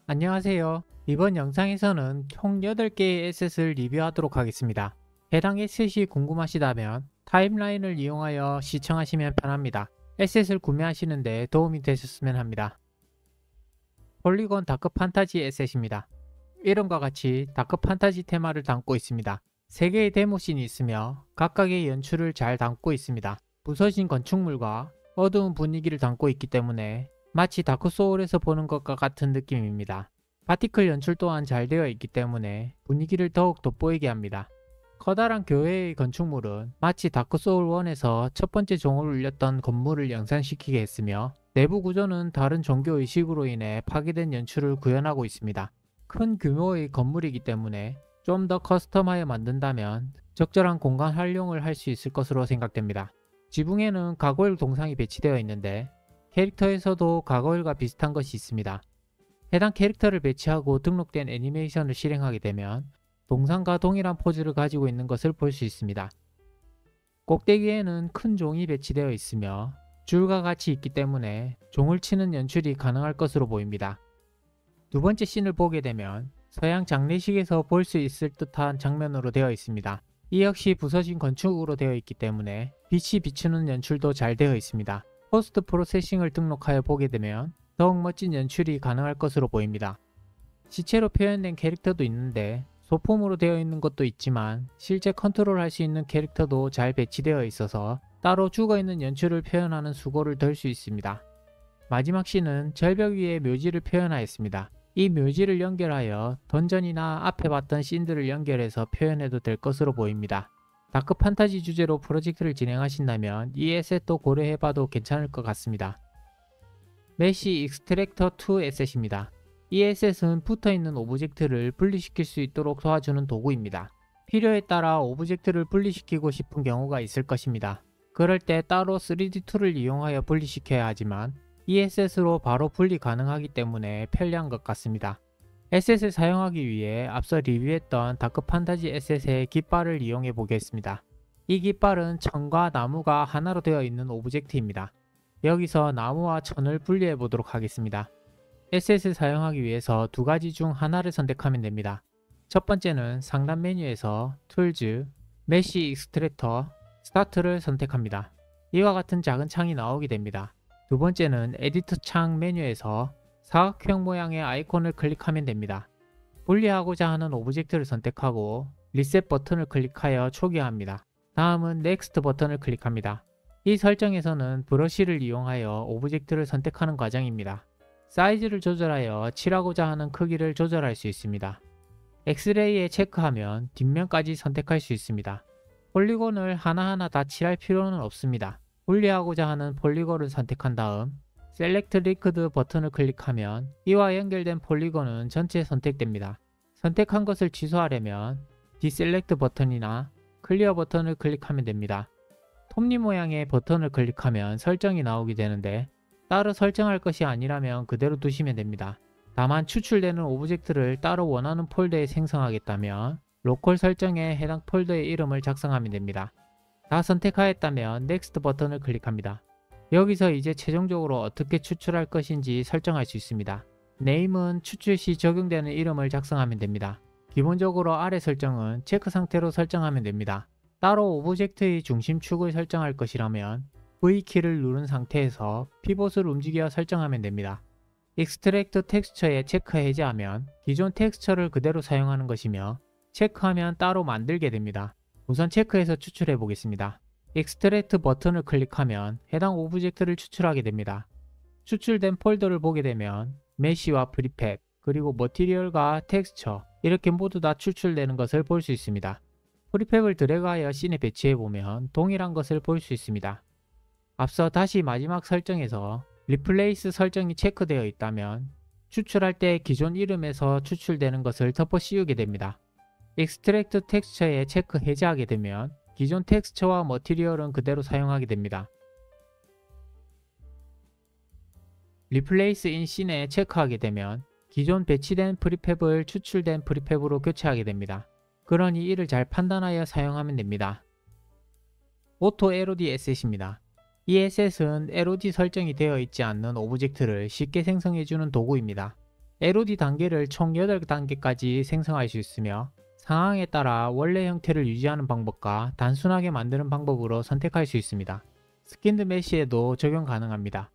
안녕하세요. 이번 영상에서는 총 8개의 에셋을 리뷰하도록 하겠습니다. 해당 에셋이 궁금하시다면 타임라인을 이용하여 시청하시면 편합니다. 에셋을 구매하시는데 도움이 되셨으면 합니다. 폴리곤 다크 판타지 에셋입니다. 이름과 같이 다크 판타지 테마를 담고 있습니다. 3개의 데모씬이 있으며 각각의 연출을 잘 담고 있습니다. 부서진 건축물과 어두운 분위기를 담고 있기 때문에 마치 다크 소울에서 보는 것과 같은 느낌입니다. 파티클 연출 또한 잘 되어 있기 때문에 분위기를 더욱 돋보이게 합니다. 커다란 교회의 건축물은 마치 다크 소울 1에서 첫 번째 종을 울렸던 건물을 연상시키게 했으며 내부 구조는 다른 종교 의식으로 인해 파괴된 연출을 구현하고 있습니다. 큰 규모의 건물이기 때문에 좀 더 커스텀하여 만든다면 적절한 공간 활용을 할 수 있을 것으로 생각됩니다. 지붕에는 가고일 동상이 배치되어 있는데 캐릭터에서도 가고일과 비슷한 것이 있습니다. 해당 캐릭터를 배치하고 등록된 애니메이션을 실행하게 되면 동상과 동일한 포즈를 가지고 있는 것을 볼 수 있습니다. 꼭대기에는 큰 종이 배치되어 있으며 줄과 같이 있기 때문에 종을 치는 연출이 가능할 것으로 보입니다. 두 번째 씬을 보게 되면 서양 장례식에서 볼 수 있을 듯한 장면으로 되어 있습니다. 이 역시 부서진 건축으로 되어 있기 때문에 빛이 비추는 연출도 잘 되어 있습니다. 포스트 프로세싱을 등록하여 보게 되면 더욱 멋진 연출이 가능할 것으로 보입니다. 시체로 표현된 캐릭터도 있는데 소품으로 되어 있는 것도 있지만 실제 컨트롤할 수 있는 캐릭터도 잘 배치되어 있어서 따로 죽어있는 연출을 표현하는 수고를 덜 수 있습니다. 마지막 씬은 절벽 위에 묘지를 표현하였습니다. 이 묘지를 연결하여 던전이나 앞에 봤던 씬들을 연결해서 표현해도 될 것으로 보입니다. 다크 판타지 주제로 프로젝트를 진행하신다면 이 에셋도 고려해봐도 괜찮을 것 같습니다. 메시 익스트랙터 2 에셋입니다. 이 에셋은 붙어있는 오브젝트를 분리시킬 수 있도록 도와주는 도구입니다. 필요에 따라 오브젝트를 분리시키고 싶은 경우가 있을 것입니다. 그럴 때 따로 3D 툴을 이용하여 분리시켜야 하지만 이 에셋으로 바로 분리 가능하기 때문에 편리한 것 같습니다. 에셋을 사용하기 위해 앞서 리뷰했던 다크 판타지 에셋의 깃발을 이용해 보겠습니다. 이 깃발은 천과 나무가 하나로 되어 있는 오브젝트입니다. 여기서 나무와 천을 분리해 보도록 하겠습니다. 에셋을 사용하기 위해서 두 가지 중 하나를 선택하면 됩니다. 첫 번째는 상단 메뉴에서 툴즈, 메시 익스트랙터, 스타트를 선택합니다. 이와 같은 작은 창이 나오게 됩니다. 두 번째는 에디터 창 메뉴에서 사각형 모양의 아이콘을 클릭하면 됩니다. 분리하고자 하는 오브젝트를 선택하고 리셋 버튼을 클릭하여 초기화합니다. 다음은 넥스트 버튼을 클릭합니다. 이 설정에서는 브러쉬를 이용하여 오브젝트를 선택하는 과정입니다. 사이즈를 조절하여 칠하고자 하는 크기를 조절할 수 있습니다. 엑스레이에 체크하면 뒷면까지 선택할 수 있습니다. 폴리곤을 하나하나 다 칠할 필요는 없습니다. 분리하고자 하는 폴리곤을 선택한 다음 셀렉트 리퀴드 버튼을 클릭하면 이와 연결된 폴리곤은 전체 선택됩니다. 선택한 것을 취소하려면 디셀렉트 버튼이나 클리어 버튼을 클릭하면 됩니다. 톱니 모양의 버튼을 클릭하면 설정이 나오게 되는데 따로 설정할 것이 아니라면 그대로 두시면 됩니다. 다만 추출되는 오브젝트를 따로 원하는 폴더에 생성하겠다면 로컬 설정에 해당 폴더의 이름을 작성하면 됩니다. 다 선택하였다면 넥스트 버튼을 클릭합니다. 여기서 이제 최종적으로 어떻게 추출할 것인지 설정할 수 있습니다. 네임은 추출 시 적용되는 이름을 작성하면 됩니다. 기본적으로 아래 설정은 체크 상태로 설정하면 됩니다. 따로 오브젝트의 중심축을 설정할 것이라면 V키를 누른 상태에서 피봇을 움직여 설정하면 됩니다. 익스트랙트 텍스처에 체크 해제하면 기존 텍스처를 그대로 사용하는 것이며 체크하면 따로 만들게 됩니다. 우선 체크해서 추출해 보겠습니다. 익스트랙트 버튼을 클릭하면 해당 오브젝트를 추출하게 됩니다. 추출된 폴더를 보게 되면 메시와 프리팹, 그리고 머티리얼과 텍스처 이렇게 모두 다 추출되는 것을 볼 수 있습니다. 프리팹을 드래그하여 씬에 배치해 보면 동일한 것을 볼 수 있습니다. 앞서 다시 마지막 설정에서 리플레이스 설정이 체크되어 있다면 추출할 때 기존 이름에서 추출되는 것을 덮어 씌우게 됩니다. 익스트랙트 텍스처에 체크 해제하게 되면 기존 텍스처와 머티리얼은 그대로 사용하게 됩니다. 리플레이스 인 씬에 체크하게 되면 기존 배치된 프리팹을 추출된 프리팹으로 교체하게 됩니다. 그러니 이를 잘 판단하여 사용하면 됩니다. 오토 LOD 에셋입니다. 이 에셋은 LOD 설정이 되어 있지 않는 오브젝트를 쉽게 생성해주는 도구입니다. LOD 단계를 총 8단계까지 생성할 수 있으며 상황에 따라 원래 형태를 유지하는 방법과 단순하게 만드는 방법으로 선택할 수 있습니다. 스킨드 메쉬에도 적용 가능합니다.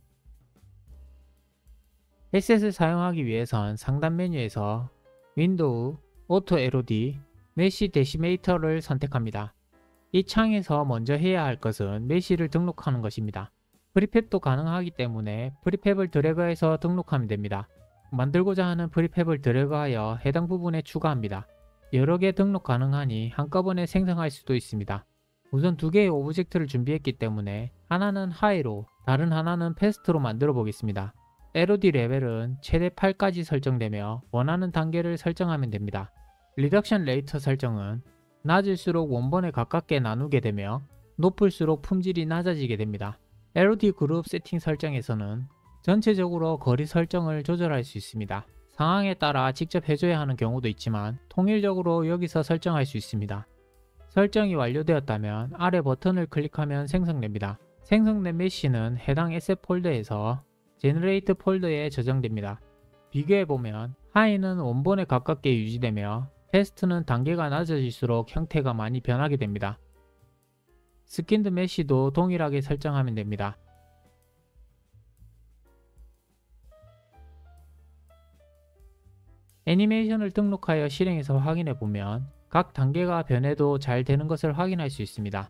에셋을 사용하기 위해선 상단 메뉴에서 윈도우, 오토 LOD, 메쉬 데시메이터를 선택합니다. 이 창에서 먼저 해야 할 것은 메쉬를 등록하는 것입니다. 프리팹도 가능하기 때문에 프리팹을 드래그해서 등록하면 됩니다. 만들고자 하는 프리팹을 드래그하여 해당 부분에 추가합니다. 여러 개 등록 가능하니 한꺼번에 생성할 수도 있습니다. 우선 두 개의 오브젝트를 준비했기 때문에 하나는 하이로, 다른 하나는 패스트로 만들어 보겠습니다. LOD 레벨은 최대 8까지 설정되며 원하는 단계를 설정하면 됩니다. 리덕션 레이터 설정은 낮을수록 원본에 가깝게 나누게 되며 높을수록 품질이 낮아지게 됩니다. LOD 그룹 세팅 설정에서는 전체적으로 거리 설정을 조절할 수 있습니다. 상황에 따라 직접 해줘야 하는 경우도 있지만 통일적으로 여기서 설정할 수 있습니다. 설정이 완료되었다면 아래 버튼을 클릭하면 생성됩니다. 생성된 메쉬는 해당 에셋 폴더에서 제너레이트 폴더에 저장됩니다. 비교해보면 하이는 원본에 가깝게 유지되며 패스트는 단계가 낮아질수록 형태가 많이 변하게 됩니다. 스킨드 메쉬도 동일하게 설정하면 됩니다. 애니메이션을 등록하여 실행해서 확인해보면 각 단계가 변해도 잘 되는 것을 확인할 수 있습니다.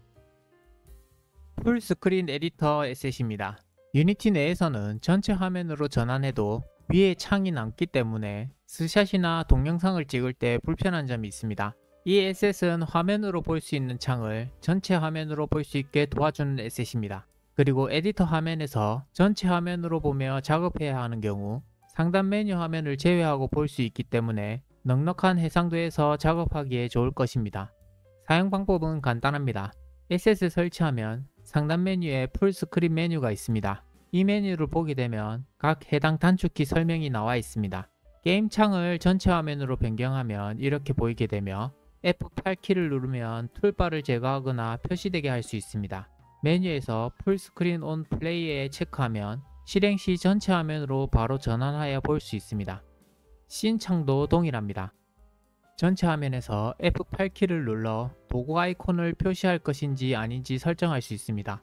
풀스크린 에디터 에셋입니다. 유니티 내에서는 전체 화면으로 전환해도 위에 창이 남기 때문에 스샷이나 동영상을 찍을 때 불편한 점이 있습니다. 이 에셋은 화면으로 볼 수 있는 창을 전체 화면으로 볼 수 있게 도와주는 에셋입니다. 그리고 에디터 화면에서 전체 화면으로 보며 작업해야 하는 경우 상단 메뉴 화면을 제외하고 볼 수 있기 때문에 넉넉한 해상도에서 작업하기에 좋을 것입니다. 사용 방법은 간단합니다. 에셋을 설치하면 상단 메뉴에 풀스크린 메뉴가 있습니다. 이 메뉴를 보게 되면 각 해당 단축키 설명이 나와 있습니다. 게임 창을 전체 화면으로 변경하면 이렇게 보이게 되며 F8키를 누르면 툴바를 제거하거나 표시되게 할 수 있습니다. 메뉴에서 풀스크린 온 플레이에 체크하면 실행 시 전체 화면으로 바로 전환하여 볼 수 있습니다. 씬 창도 동일합니다. 전체 화면에서 F8키를 눌러 도구 아이콘을 표시할 것인지 아닌지 설정할 수 있습니다.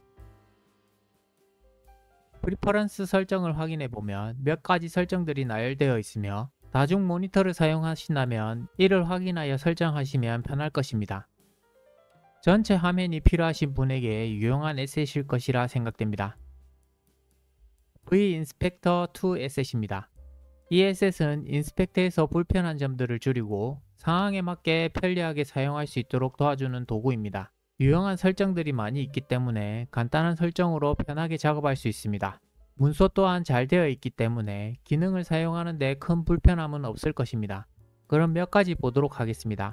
프리퍼런스 설정을 확인해 보면 몇 가지 설정들이 나열되어 있으며 다중 모니터를 사용하신다면 이를 확인하여 설정하시면 편할 것입니다. 전체 화면이 필요하신 분에게 유용한 에셋일 것이라 생각됩니다. V-Inspector2 에셋입니다. 이 에셋은 인스펙터에서 불편한 점들을 줄이고 상황에 맞게 편리하게 사용할 수 있도록 도와주는 도구입니다. 유용한 설정들이 많이 있기 때문에 간단한 설정으로 편하게 작업할 수 있습니다. 문서 또한 잘 되어 있기 때문에 기능을 사용하는 데 큰 불편함은 없을 것입니다. 그럼 몇 가지 보도록 하겠습니다.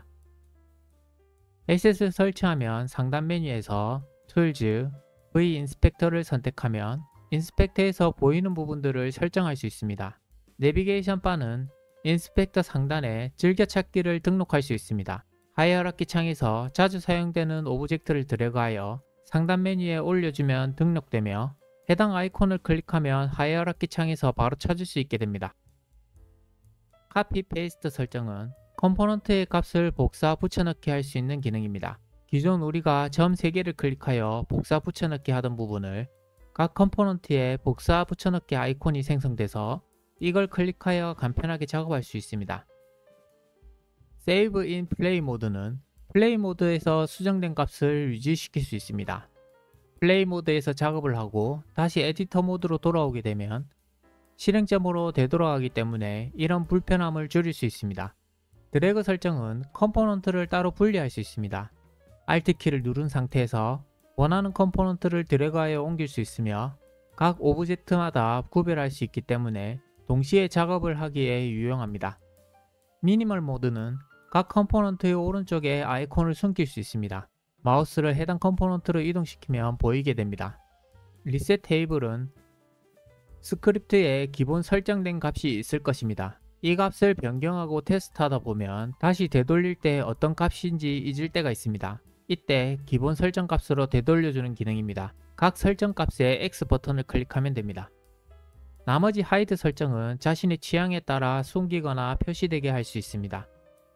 에셋을 설치하면 상단 메뉴에서 Tools, V-Inspector를 선택하면 인스펙터에서 보이는 부분들을 설정할 수 있습니다. 내비게이션 바는 인스펙터 상단에 즐겨찾기를 등록할 수 있습니다. 하이어라키 창에서 자주 사용되는 오브젝트를 드래그하여 상단 메뉴에 올려주면 등록되며 해당 아이콘을 클릭하면 하이어라키 창에서 바로 찾을 수 있게 됩니다. 카피 페이스트 설정은 컴포넌트의 값을 복사 붙여넣기 할 수 있는 기능입니다. 기존 우리가 점 3개를 클릭하여 복사 붙여넣기 하던 부분을 각 컴포넌트에 복사 붙여넣기 아이콘이 생성돼서 이걸 클릭하여 간편하게 작업할 수 있습니다. Save in Play 모드는 플레이 모드에서 수정된 값을 유지시킬 수 있습니다. 플레이 모드에서 작업을 하고 다시 에디터 모드로 돌아오게 되면 실행점으로 되돌아가기 때문에 이런 불편함을 줄일 수 있습니다. 드래그 설정은 컴포넌트를 따로 분리할 수 있습니다. Alt키를 누른 상태에서 원하는 컴포넌트를 드래그하여 옮길 수 있으며 각 오브젝트마다 구별할 수 있기 때문에 동시에 작업을 하기에 유용합니다. 미니멀 모드는 각 컴포넌트의 오른쪽에 아이콘을 숨길 수 있습니다. 마우스를 해당 컴포넌트로 이동시키면 보이게 됩니다. 리셋 테이블은 스크립트에 기본 설정된 값이 있을 것입니다. 이 값을 변경하고 테스트하다 보면 다시 되돌릴 때 어떤 값인지 잊을 때가 있습니다. 이때 기본 설정 값으로 되돌려주는 기능입니다. 각 설정 값에 X 버튼을 클릭하면 됩니다. 나머지 하이드 설정은 자신의 취향에 따라 숨기거나 표시되게 할 수 있습니다.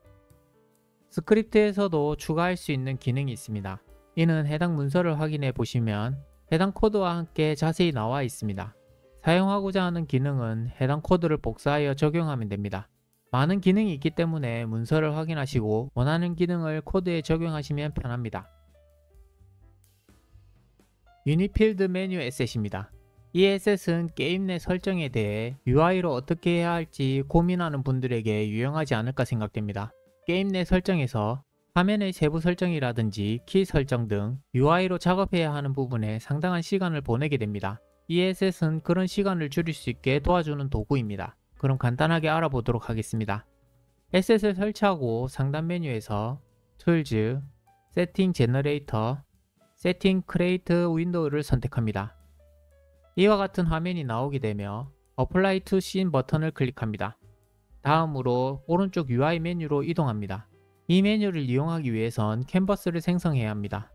스크립트에서도 추가할 수 있는 기능이 있습니다. 이는 해당 문서를 확인해 보시면 해당 코드와 함께 자세히 나와 있습니다. 사용하고자 하는 기능은 해당 코드를 복사하여 적용하면 됩니다. 많은 기능이 있기 때문에 문서를 확인하시고 원하는 기능을 코드에 적용하시면 편합니다. 유니필드 메뉴 에셋입니다. 이 에셋은 게임 내 설정에 대해 UI로 어떻게 해야 할지 고민하는 분들에게 유용하지 않을까 생각됩니다. 게임 내 설정에서 화면의 세부 설정이라든지 키 설정 등 UI로 작업해야 하는 부분에 상당한 시간을 보내게 됩니다. 이 에셋은 그런 시간을 줄일 수 있게 도와주는 도구입니다. 그럼 간단하게 알아보도록 하겠습니다. 에셋을 설치하고 상단 메뉴에서 Tools, Setting Generator, Setting Create 윈도우를 선택합니다. 이와 같은 화면이 나오게 되며 Apply to Scene 버튼을 클릭합니다. 다음으로 오른쪽 UI 메뉴로 이동합니다. 이 메뉴를 이용하기 위해선 캔버스를 생성해야 합니다.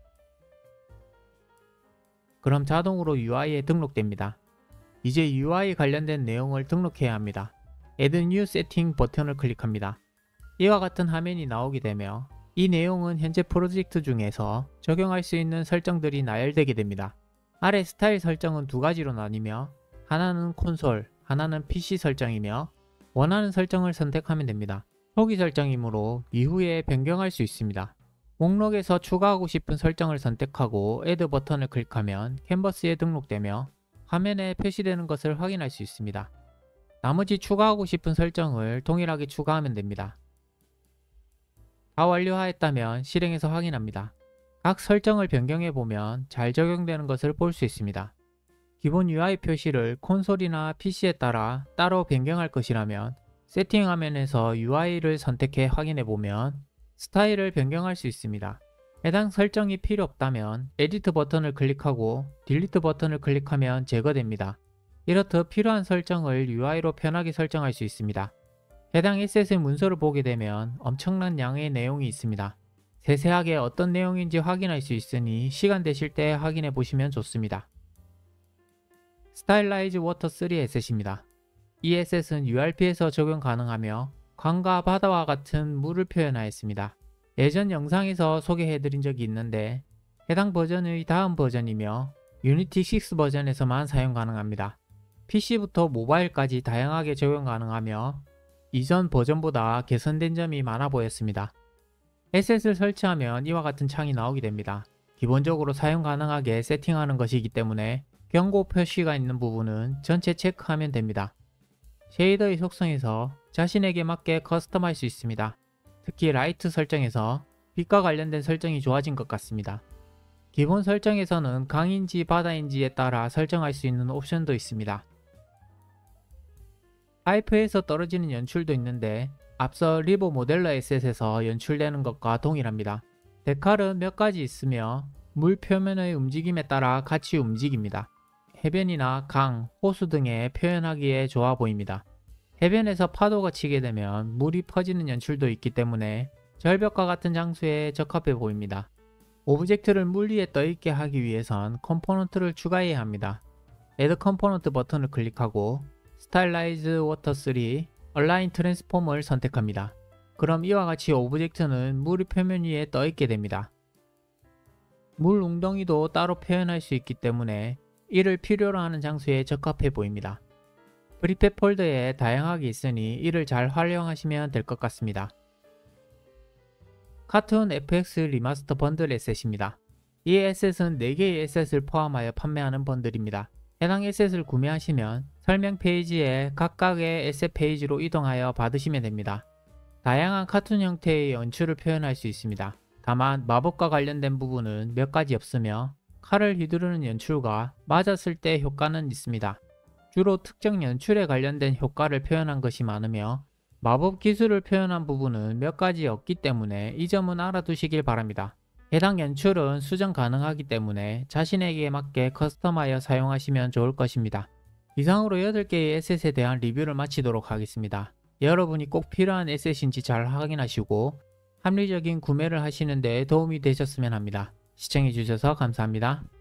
그럼 자동으로 UI에 등록됩니다. 이제 UI 관련된 내용을 등록해야 합니다. Add New Setting 버튼을 클릭합니다. 이와 같은 화면이 나오게 되며 이 내용은 현재 프로젝트 중에서 적용할 수 있는 설정들이 나열되게 됩니다. 아래 스타일 설정은 두 가지로 나뉘며 하나는 콘솔, 하나는 PC 설정이며 원하는 설정을 선택하면 됩니다. 초기 설정이므로 이후에 변경할 수 있습니다. 목록에서 추가하고 싶은 설정을 선택하고 Add 버튼을 클릭하면 캔버스에 등록되며 화면에 표시되는 것을 확인할 수 있습니다. 나머지 추가하고 싶은 설정을 동일하게 추가하면 됩니다. 다 완료하였다면 실행해서 확인합니다. 각 설정을 변경해 보면 잘 적용되는 것을 볼 수 있습니다. 기본 UI 표시를 콘솔이나 PC에 따라 따로 변경할 것이라면 세팅 화면에서 UI를 선택해 확인해 보면 스타일을 변경할 수 있습니다. 해당 설정이 필요 없다면 에디트 버튼을 클릭하고 딜리트 버튼을 클릭하면 제거됩니다. 이렇듯 필요한 설정을 UI로 편하게 설정할 수 있습니다. 해당 에셋의 문서를 보게 되면 엄청난 양의 내용이 있습니다. 세세하게 어떤 내용인지 확인할 수 있으니 시간 되실 때 확인해 보시면 좋습니다. 스타일라이즈 워터 3 에셋입니다. 이 에셋은 URP에서 적용 가능하며 강과 바다와 같은 물을 표현하였습니다. 예전 영상에서 소개해드린 적이 있는데 해당 버전의 다음 버전이며 유니티 6 버전에서만 사용 가능합니다. PC부터 모바일까지 다양하게 적용 가능하며 이전 버전보다 개선된 점이 많아 보였습니다. 에셋을 설치하면 이와 같은 창이 나오게 됩니다. 기본적으로 사용 가능하게 세팅하는 것이기 때문에 경고 표시가 있는 부분은 전체 체크하면 됩니다. 쉐이더의 속성에서 자신에게 맞게 커스텀할 수 있습니다. 특히 라이트 설정에서 빛과 관련된 설정이 좋아진 것 같습니다. 기본 설정에서는 강인지 바다인지에 따라 설정할 수 있는 옵션도 있습니다. 파이프에서 떨어지는 연출도 있는데 앞서 리버 모델러 에셋에서 연출되는 것과 동일합니다. 데칼은 몇 가지 있으며 물 표면의 움직임에 따라 같이 움직입니다. 해변이나 강, 호수 등에 표현하기에 좋아 보입니다. 해변에서 파도가 치게 되면 물이 퍼지는 연출도 있기 때문에 절벽과 같은 장소에 적합해 보입니다. 오브젝트를 물 위에 떠있게 하기 위해선 컴포넌트를 추가해야 합니다. Add Component 버튼을 클릭하고 Stylize Water 3, Align Transform을 선택합니다. 그럼 이와 같이 오브젝트는 물 표면 위에 떠있게 됩니다. 물 웅덩이도 따로 표현할 수 있기 때문에 이를 필요로 하는 장소에 적합해 보입니다. 프리팹 폴더에 다양하게 있으니 이를 잘 활용하시면 될 것 같습니다. 카툰 FX 리마스터 번들 에셋입니다. 이 에셋은 4개의 에셋을 포함하여 판매하는 번들입니다. 해당 에셋을 구매하시면 설명 페이지에 각각의 에셋 페이지로 이동하여 받으시면 됩니다. 다양한 카툰 형태의 연출을 표현할 수 있습니다. 다만 마법과 관련된 부분은 몇 가지 없으며 칼을 휘두르는 연출과 맞았을 때 효과는 있습니다. 주로 특정 연출에 관련된 효과를 표현한 것이 많으며 마법 기술을 표현한 부분은 몇 가지 없기 때문에 이 점은 알아두시길 바랍니다. 해당 연출은 수정 가능하기 때문에 자신에게 맞게 커스텀하여 사용하시면 좋을 것입니다. 이상으로 8개의 에셋에 대한 리뷰를 마치도록 하겠습니다. 여러분이 꼭 필요한 에셋인지 잘 확인하시고 합리적인 구매를 하시는 데 도움이 되셨으면 합니다. 시청해주셔서 감사합니다.